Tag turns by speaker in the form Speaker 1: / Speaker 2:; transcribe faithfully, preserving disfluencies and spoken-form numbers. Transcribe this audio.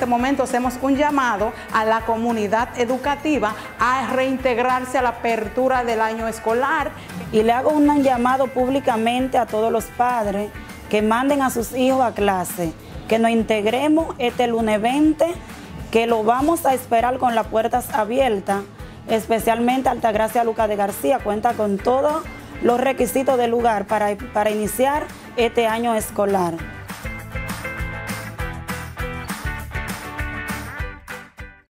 Speaker 1: este momento hacemos un llamado a la comunidad educativa a reintegrarse a la apertura del año escolar.
Speaker 2: Y le hago un llamado públicamente a todos los padres que manden a sus hijos a clase, que nos integremos este lunes veinte, que lo vamos a esperar con las puertas abiertas, especialmente Altagracia Lucas de García cuenta con todos los requisitos del lugar para, para iniciar este año escolar.